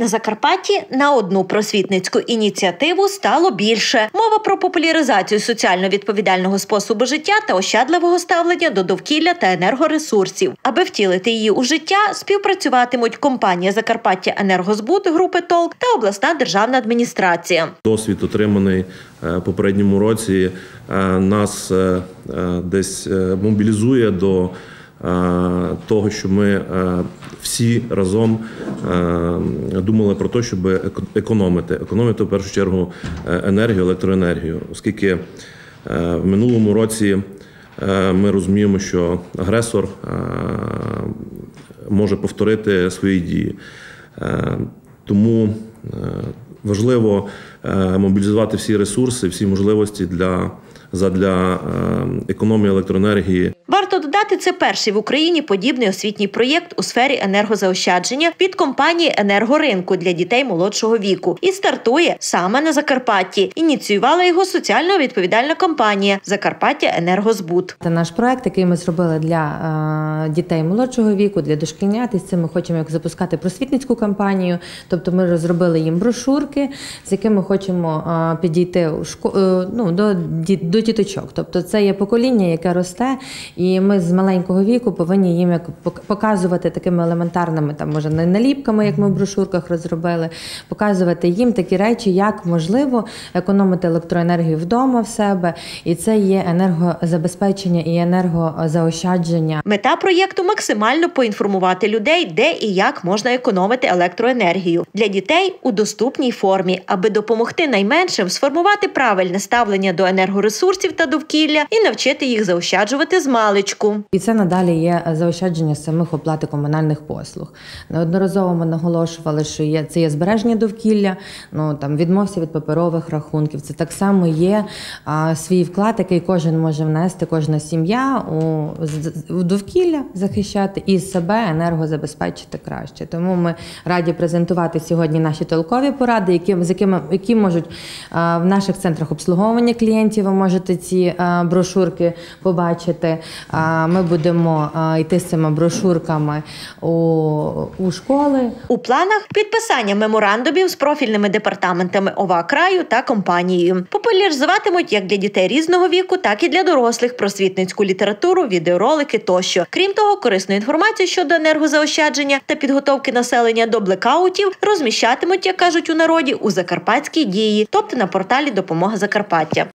На Закарпатті на одну просвітницьку ініціативу стало більше. Мова про популяризацію соціально відповідального способу життя та ощадливого ставлення до довкілля та енергоресурсів. Аби втілити її у життя, співпрацюватимуть компанія «Закарпаття Енергозбут» групи ТОЛК та обласна державна адміністрація. Досвід, отриманий в попередньому році, нас десь мобілізує до того, що ми всі разом думали про те, щоб економити в першу чергу енергію, електроенергію, оскільки в минулому році ми розуміємо, що агресор може повторити свої дії. Тому важливо мобілізувати всі ресурси, всі можливості задля економії електроенергії. Варто додати, це перший в Україні подібний освітній проєкт у сфері енергозаощадження від компанії «Енергоринку» для дітей молодшого віку. І стартує саме на Закарпатті. Ініціювала його соціально відповідальна компанія «Закарпаття Енергозбут». Це наш проєкт, який ми зробили для дітей молодшого віку, для дошкільнят. І з цим ми хочемо запускати просвітницьку кампанію. Тобто ми розробили їм брошурки, з якими хочемо підійти до діточок. Тобто це є покоління, яке росте, і ми з маленького віку повинні їм показувати такими елементарними, може наліпками, як ми в брошурках розробили, показувати їм такі речі, як можливо економити електроенергію вдома в себе, і це є енергозабезпечення і енергозаощадження. Мета проєкту – максимально поінформувати людей, де і як можна економити електроенергію для дітей у доступній формі, аби допомогти найменшим сформувати правильне ставлення до енергоресурсів та довкілля і навчити їх заощаджувати з маличку. І це надалі є заощадження самих оплати комунальних послуг. Неодноразово ми наголошували, що це є збереження довкілля, відмовся від паперових рахунків. Це так само є свій вклад, який кожен може внести, кожна сім'я у довкілля захищати і себе енергозабезпечити краще. Тому ми раді презентувати сьогодні наші толкові поради, які можуть в наших центрах обслуговування клієнтів, ви можете ці брошурки побачити. Ми будемо йти з цими брошурками у школи. У планах підписання меморандумів з профільними департаментами ОВА краю та компанією. Популяризуватимуть як для дітей різного віку, так і для дорослих просвітницьку літературу, відеоролики тощо. Крім того, корисну інформацію щодо енергозаощадження та підготовки населення до блекаутів розміщатимуть, як кажуть у народі, у «Закарпатській дії», тобто на порталі «Допомога Закарпаття».